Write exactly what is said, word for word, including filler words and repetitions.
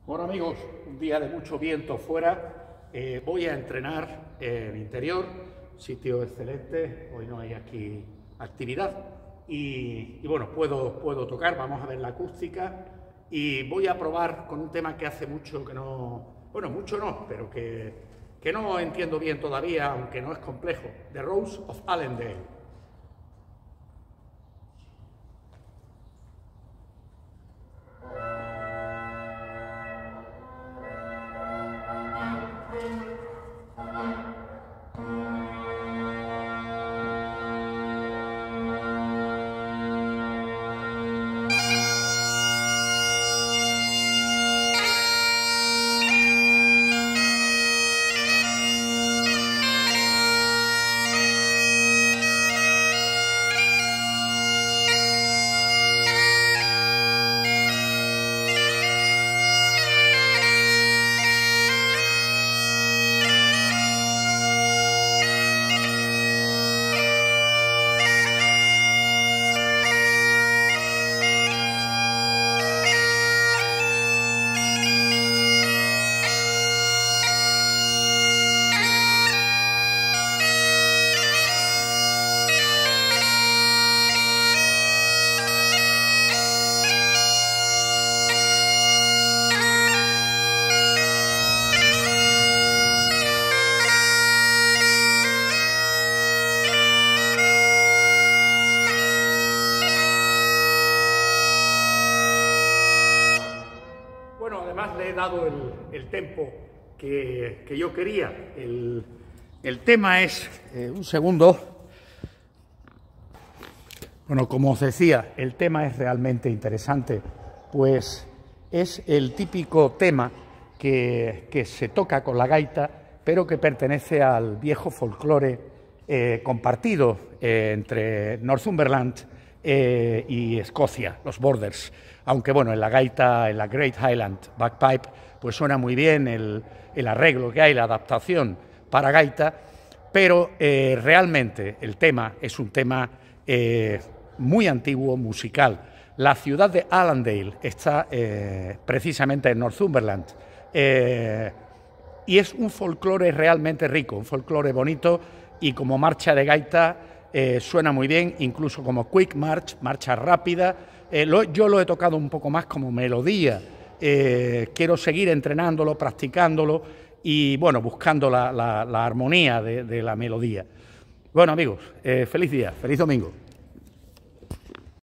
Bueno amigos, un día de mucho viento fuera, eh, voy a entrenar en interior, sitio excelente, hoy no hay aquí actividad y, y bueno, puedo, puedo tocar, vamos a ver la acústica y voy a probar con un tema que hace mucho que no, bueno, mucho no, pero que, que no entiendo bien todavía, aunque no es complejo, The Rose of Allendale. Bueno, además le he dado el, el tempo que, que yo quería. El, el tema es, eh, un segundo, bueno, como os decía, el tema es realmente interesante, pues es el típico tema que, que se toca con la gaita, pero que pertenece al viejo folclore eh, compartido eh, entre Northumberland eh, y Escocia, los Borders. Aunque bueno, en la gaita, en la Great Highland Bagpipe, pues suena muy bien el, el arreglo que hay, la adaptación para gaita, pero eh, realmente el tema es un tema eh, muy antiguo, musical. La ciudad de Allendale está eh, precisamente en Northumberland eh, y es un folclore realmente rico, un folclore bonito y como marcha de gaita eh, suena muy bien, incluso como quick march, marcha rápida. Eh, lo, yo lo he tocado un poco más como melodía, eh, quiero seguir entrenándolo, practicándolo y bueno, buscando la, la, la armonía de, de la melodía. Bueno amigos, eh, feliz día, feliz domingo.